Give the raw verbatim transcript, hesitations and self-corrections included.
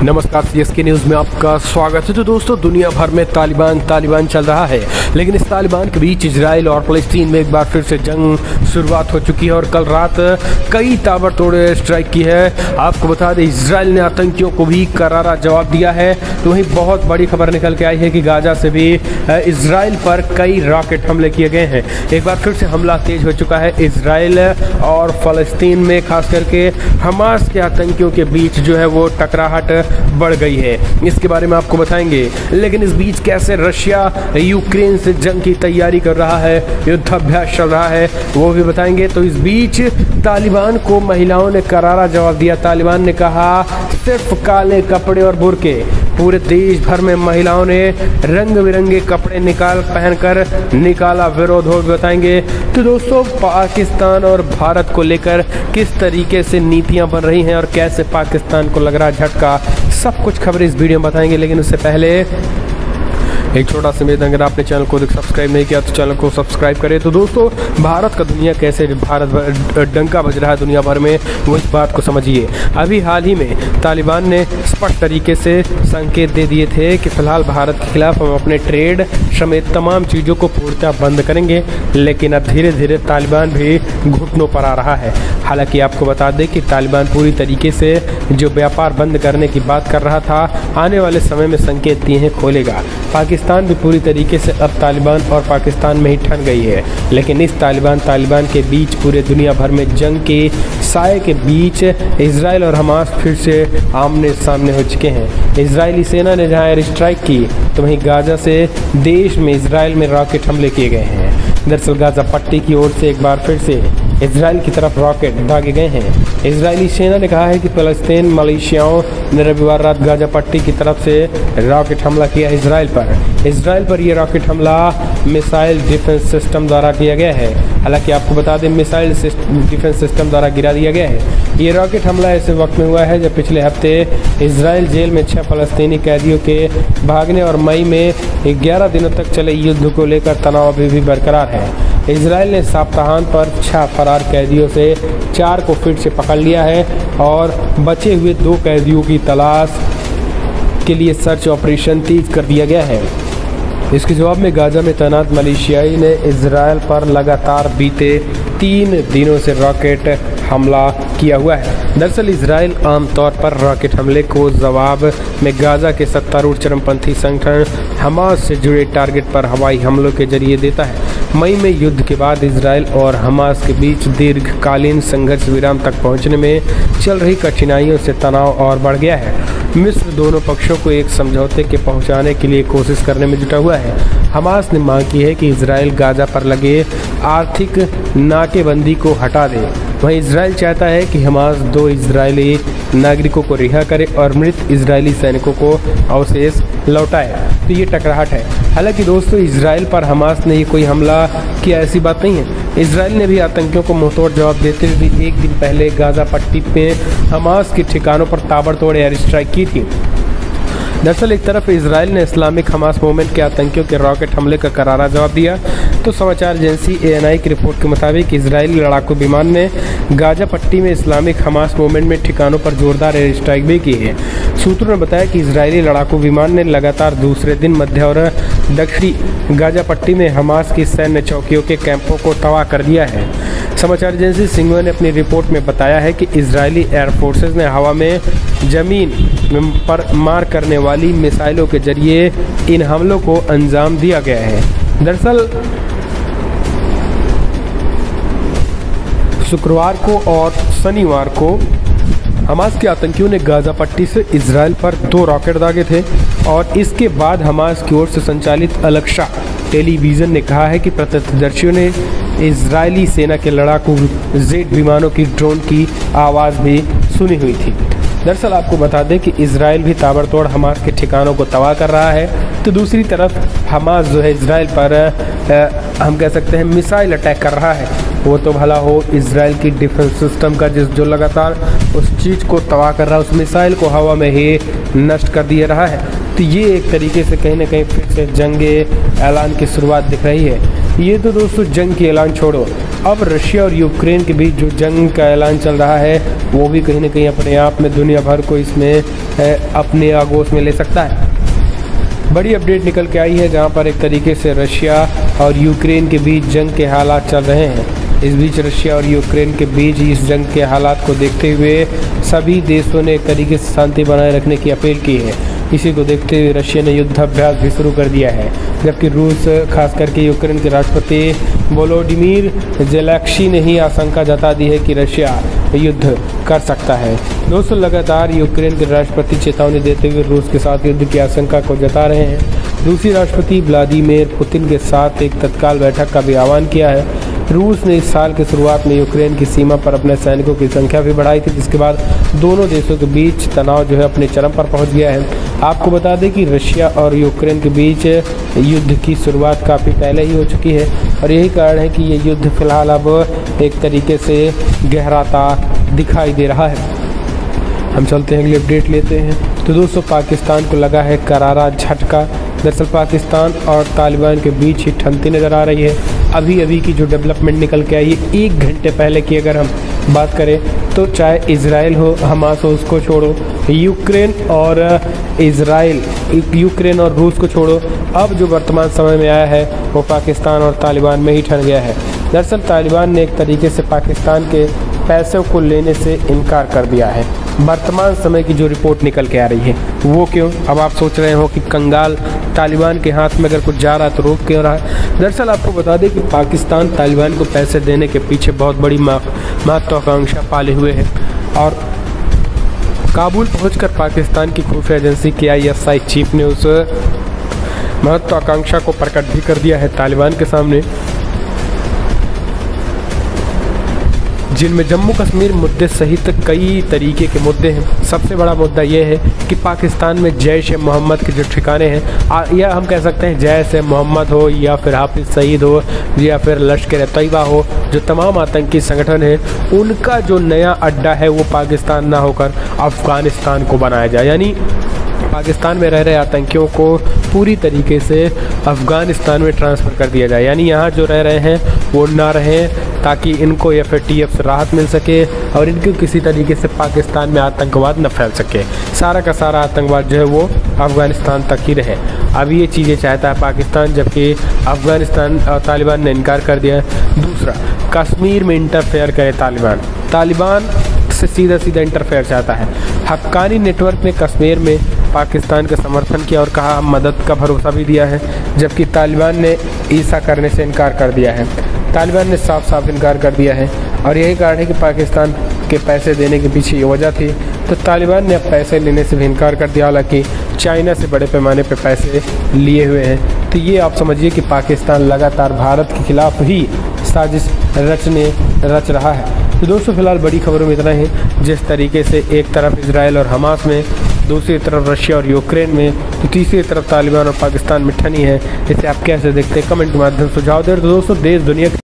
नमस्कार, CSK news में आपका स्वागत है। तो दोस्तों, दुनिया भर में तालिबान तालिबान चल रहा है, लेकिन इस तालिबान के बीच इजराइल और फ़लस्तीन में एक बार फिर से जंग शुरुआत हो चुकी है और कल रात कई ताबड़तोड़ स्ट्राइक की है। आपको बता दें, इजराइल ने आतंकियों को भी करारा जवाब दिया है। तो वहीं बहुत बड़ी खबर निकल के आई है कि गाजा से भी इजराइल पर कई रॉकेट हमले किए गए हैं। एक बार फिर से हमला तेज हो चुका है इजराइल और फ़लस्तीन में, खास करके हमास के आतंकियों के बीच जो है वो टकराहट बढ़ गई है। इसके बारे में आपको बताएंगे। लेकिन इस बीच कैसे रशिया यूक्रेन से जंग की तैयारी कर रहा है, युद्धाभ्यास चल रहा है, वो भी बताएंगे। तो इस बीच तालिबान को महिलाओं ने करारा जवाब दिया। तालिबान ने कहा सिर्फ काले कपड़े और बुर्के। पूरे देश भर में महिलाओं ने रंग बिरंगे कपड़े निकाल पहनकर निकाला विरोध, हो बताएंगे। तो दोस्तों, पाकिस्तान और भारत को लेकर किस तरीके से नीतियां बन रही हैं और कैसे पाकिस्तान को लग रहा झटका, सब कुछ खबरें इस वीडियो में बताएंगे। लेकिन उससे पहले एक छोटा सा निवेदन, अगर आपने चैनल को सब्सक्राइब नहीं किया तो चैनल को सब्सक्राइब करें। तो दोस्तों, भारत का दुनिया कैसे भारत डंका बज रहा है दुनिया भर में, वो इस बात को समझिए। अभी हाल ही में तालिबान ने स्पष्ट तरीके से संकेत दे दिए थे कि फिलहाल भारत के खिलाफ हम अपने ट्रेड समेत तमाम चीज़ों को पूर्णतः बंद करेंगे। लेकिन अब धीरे धीरे तालिबान भी घुटनों पर आ रहा है। हालांकि आपको बता दें कि तालिबान पूरी तरीके से जो व्यापार बंद करने की बात कर रहा था, आने वाले समय में संकेत दिए हैं खोलेगा। पाकिस्तान भी पूरी तरीके से अब तालिबान और पाकिस्तान में ही ठन गई है। लेकिन इस तालिबान तालिबान के बीच पूरे दुनिया भर में जंग के साए के बीच इजराइल और हमास फिर से आमने सामने हो चुके हैं। इजरायली सेना ने जहां एयर स्ट्राइक की, तो वहीं गाजा से देश में इजराइल में रॉकेट हमले किए गए हैं। दरअसल गाजा पट्टी की ओर से एक बार फिर से इजराइल की तरफ रॉकेट दागे गए हैं। इजरायली सेना ने कहा है कि फ़लस्तीन मिलिशियाओं ने रविवार रात गाजा पट्टी की तरफ से रॉकेट हमला किया इजराइल पर। इजराइल पर यह रॉकेट हमला मिसाइल डिफेंस सिस्टम द्वारा किया गया है। हालांकि आपको बता दें, मिसाइल डिफेंस सिस्टम द्वारा गिरा दिया गया है। ये रॉकेट हमला ऐसे वक्त में हुआ है जब पिछले हफ्ते इजराइल जेल में छह फलस्तीनी कैदियों के भागने और मई में ग्यारह दिनों तक चले युद्ध को लेकर तनाव अभी भी बरकरार है। इजराइल ने सप्ताहांत पर छह फरार कैदियों से चार को फिर से पकड़ लिया है और बचे हुए दो कैदियों की तलाश के लिए सर्च ऑपरेशन तेज कर दिया गया है। इसके जवाब में गाजा में तैनात मलेशियाई ने इजराइल पर लगातार बीते तीन दिनों से रॉकेट हमला किया हुआ है। दरअसल इजराइल आमतौर पर रॉकेट हमले को जवाब में गाजा के सत्तारूढ़ चरमपंथी संगठन हमास से जुड़े टारगेट पर हवाई हमलों के जरिए देता है। मई में युद्ध के बाद इजराइल और हमास के बीच दीर्घकालीन संघर्ष विराम तक पहुंचने में चल रही कठिनाइयों से तनाव और बढ़ गया है। मिस्र दोनों पक्षों को एक समझौते के पहुंचाने के लिए कोशिश करने में जुटा हुआ है। हमास ने मांग की है कि इजराइल गाजा पर लगे आर्थिक नाकेबंदी को हटा दे। वहीं इजराइल चाहता है कि हमास दो इजरायली नागरिकों को रिहा करे और मृत इजरायली सैनिकों को अवशेष लौटाए। तो ये टकराहट है। हालांकि दोस्तों, इजराइल पर हमास ने ही कोई हमला किया ऐसी बात नहीं है। इजराइल ने भी आतंकियों को मुंहतोड़ जवाब देते हुए भी एक दिन पहले गाजा पट्टी पे हमास के ठिकानों पर ताबड़तोड़ एयर स्ट्राइक की थी। दरअसल एक तरफ इजराइल ने इस्लामिक हमास मूवमेंट के आतंकियों के रॉकेट हमले का करारा जवाब दिया, तो समाचार एजेंसी ए एन आई की रिपोर्ट के मुताबिक इजरायली लड़ाकू विमान ने गाजा पट्टी में इस्लामिक हमास मूवमेंट में ठिकानों पर जोरदार एयर स्ट्राइक भी की है। सूत्रों ने बताया कि इजरायली लड़ाकू विमान ने लगातार दूसरे दिन मध्य और दक्षिणी गाजा पट्टी में हमास की सैन्य चौकियों के कैंपों को तबाह कर दिया है। समाचार एजेंसी सिंगवा ने अपनी रिपोर्ट में बताया है कि इजरायली एयरफोर्सेज ने हवा में जमीन पर मार करने वाली मिसाइलों के जरिए इन हमलों को अंजाम दिया गया है। दरअसल शुक्रवार को और शनिवार को हमास के आतंकियों ने गाजा पट्टी से इजराइल पर दो रॉकेट दागे थे और इसके बाद हमास की ओर से संचालित अलक्शा टेलीविजन ने कहा है कि प्रत्यक्षदर्शियों ने इजरायली सेना के लड़ाकू जेट विमानों की ड्रोन की आवाज़ भी सुनी हुई थी। दरअसल आपको बता दें कि इजराइल भी ताबड़तोड़ हमास के ठिकानों को तबाह कर रहा है, तो दूसरी तरफ हमास जो है इजराइल पर आ, हम कह सकते हैं मिसाइल अटैक कर रहा है। वो तो भला हो इजराइल की डिफेंस सिस्टम का जिस जो लगातार उस चीज़ को तबाह कर रहा है, उस मिसाइल को हवा में ही नष्ट कर दिया रहा है। तो ये एक तरीके से कहीं ना कहीं फिर से जंगे ऐलान की शुरुआत दिख रही है। ये तो दोस्तों जंग की ऐलान छोड़ो, अब रशिया और यूक्रेन के बीच जो जंग का ऐलान चल रहा है वो भी कहीं ना कहीं अपने आप में दुनिया भर को इसमें अपने आगोश में ले सकता है। बड़ी अपडेट निकल के आई है जहां पर एक तरीके से रशिया और यूक्रेन के बीच जंग के हालात चल रहे हैं। इस बीच रशिया और यूक्रेन के बीच इस जंग के हालात को देखते हुए सभी देशों ने एक तरीके से शांति बनाए रखने की अपील की है। इसी को देखते हुए रशिया ने युद्धाभ्यास भी शुरू कर दिया है, जबकि रूस खास करके यूक्रेन के राष्ट्रपति वोलोडिमीर ज़ेलेंस्की ने ही आशंका जता दी है कि रशिया युद्ध कर सकता है। दोस्तों लगातार यूक्रेन के राष्ट्रपति चेतावनी देते हुए रूस के साथ युद्ध की आशंका को जता रहे हैं। रूसी राष्ट्रपति व्लादिमीर पुतिन के साथ एक तत्काल बैठक का भी आह्वान किया है। रूस ने इस साल की शुरुआत में यूक्रेन की सीमा पर अपने सैनिकों की संख्या भी बढ़ाई थी, जिसके बाद दोनों देशों के बीच तनाव जो है अपने चरम पर पहुंच गया है। आपको बता दें कि रशिया और यूक्रेन के बीच युद्ध की शुरुआत काफ़ी पहले ही हो चुकी है और यही कारण है कि ये युद्ध फिलहाल अब एक तरीके से गहराता दिखाई दे रहा है। हम चलते हैं अगली अपडेट लेते हैं। तो दोस्तों पाकिस्तान को लगा है करारा झटका। दरअसल पाकिस्तान और तालिबान के बीच ही ठंडी नज़र आ रही है। अभी अभी की जो डेवलपमेंट निकल के आई है, एक घंटे पहले की अगर हम बात करें तो चाहे इजराइल हो, हमास हो, उसको छोड़ो, यूक्रेन और इजराइल, यूक्रेन और रूस को छोड़ो, अब जो वर्तमान समय में आया है वो पाकिस्तान और तालिबान में ही ठन गया है। दरअसल तालिबान ने एक तरीके से पाकिस्तान के पैसों को लेने से इनकार कर दिया है। वर्तमान समय की जो रिपोर्ट निकल के आ रही है वो क्यों? अब आप सोच रहे हो कि कंगाल तालिबान के हाथ में अगर कुछ जा रहा है तो रोक क्यों रहा है? दरअसल आपको बता दें कि पाकिस्तान तालिबान को पैसे देने के पीछे बहुत बड़ी महत्वाकांक्षा पाले हुए है और काबुल पहुंचकर पाकिस्तान की खुफिया एजेंसी के आई एस आई चीफ ने उस महत्वाकांक्षा को प्रकट भी कर दिया है तालिबान के सामने, जिनमें जम्मू कश्मीर मुद्दे सहित कई तरीके के मुद्दे हैं। सबसे बड़ा मुद्दा यह है कि पाकिस्तान में जैश ए मोहम्मद के जो ठिकाने हैं, या हम कह सकते हैं जैश ए मोहम्मद हो या फिर हाफिज सईद हो या फिर लश्कर तैयबा हो, जो तमाम आतंकी संगठन हैं उनका जो नया अड्डा है वो पाकिस्तान ना होकर अफ़गानिस्तान को बनाया जाए, यानी पाकिस्तान में रह रहे आतंकियों को पूरी तरीके से अफ़गानिस्तान में ट्रांसफ़र कर दिया जाए, यानी यहाँ जो रह रहे हैं वो ना रहें ताकि इनको एफ ए टी एफ से राहत मिल सके और इनको किसी तरीके से पाकिस्तान में आतंकवाद न फैल सके। सारा का सारा आतंकवाद जो है वो अफ़गानिस्तान तक ही रहे। अब ये चीज़ें चाहता है पाकिस्तान, जबकि अफ़गानिस्तान और तालिबान ने इनकार कर दिया है। दूसरा, कश्मीर में इंटरफेयर करे तालिबान, तालिबान से सीधा सीधा इंटरफेयर चाहता है। हक्कानी नेटवर्क ने कश्मीर में पाकिस्तान का समर्थन किया और कहा हम मदद का भरोसा भी दिया है, जबकि तालिबान ने ऐसा करने से इनकार कर दिया है। तालिबान ने साफ साफ इनकार कर दिया है और यही कारण है कि पाकिस्तान के पैसे देने के पीछे ये वजह थी। तो तालिबान ने अब पैसे लेने से भी इनकार कर दिया, हालांकि चाइना से बड़े पैमाने पर पैसे लिए हुए हैं। तो ये आप समझिए कि पाकिस्तान लगातार भारत के खिलाफ ही साजिश रचने रच रहा है। तो दोस्तों फिलहाल बड़ी खबरों में इतना ही। जिस तरीके से एक तरफ इजराइल और हमास में, दूसरी तरफ रशिया और यूक्रेन में, तो तीसरी तरफ तालिबान और पाकिस्तान में ठनी है, इसे आप कैसे देखते हैं? कमेंट के माध्यम से सुझाव दें। तो दोस्तों देश दुनिया